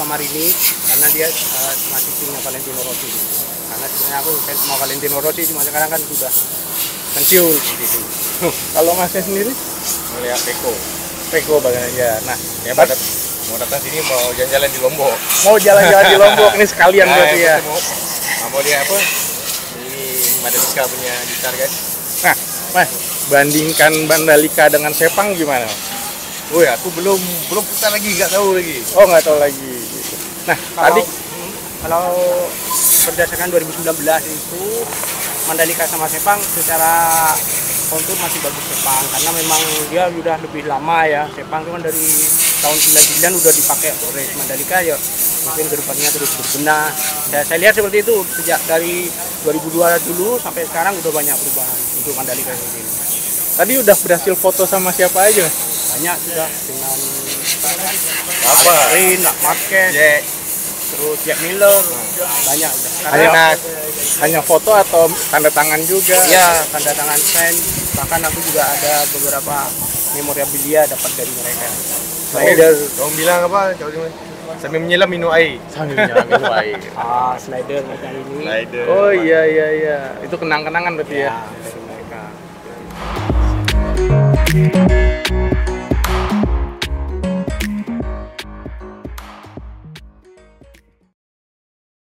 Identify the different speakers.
Speaker 1: Marini karena dia masih punya Valentino Rossi. Karena sebenarnya aku fans sama Valentino Rossi, cuma sekarang kan sudah pensiun gitu.
Speaker 2: Kalau Masnya sendiri?
Speaker 3: Melihat Peko.
Speaker 2: Peko bagaimana ya? Nah,
Speaker 3: Ya mau datang sini mau jalan-jalan di Lombok.
Speaker 2: mau jalan-jalan di Lombok ini sekalian berarti ya.
Speaker 3: Mau dia apa? Ini Mandalika punya gitar guys.
Speaker 2: Nah, Mas, bandingkan Mandalika dengan Sepang gimana?
Speaker 3: Woi, aku belum putar lagi, nggak tahu lagi.
Speaker 2: Oh, nggak tahu lagi. Gitu. Nah, tadi
Speaker 1: Kalau berdasarkan 2019 itu Mandalika sama Sepang secara kontur masih bagus Sepang karena memang dia udah lebih lama ya. Sepang itu kan dari tahun 99 udah dipakai oleh Mandalika ya, mungkin kedepannya terus berbenah. Dan saya lihat seperti itu sejak dari 2002 dulu sampai sekarang udah banyak perubahan untuk Mandalika ini.
Speaker 2: tadi udah berhasil foto sama siapa aja?
Speaker 1: Banyak sudah dengan
Speaker 3: Apa?
Speaker 1: Rin, Marquez,
Speaker 3: Jack.
Speaker 1: terus Jack Miller, banyak udah.
Speaker 2: Hanya, hanya foto atau tanda tangan juga?
Speaker 1: Ya, tanda tangan fan. Bahkan aku juga ada beberapa memorabilia dapat dari mereka. Snyder,
Speaker 3: Kamu bilang apa? Sambil menyelam minum air.
Speaker 2: Sambil nyalamin air.
Speaker 1: Snyder macam ini.
Speaker 3: Slider.
Speaker 2: Oh iya iya iya. Itu kenang-kenangan berarti ya.
Speaker 1: Ya, dari mereka.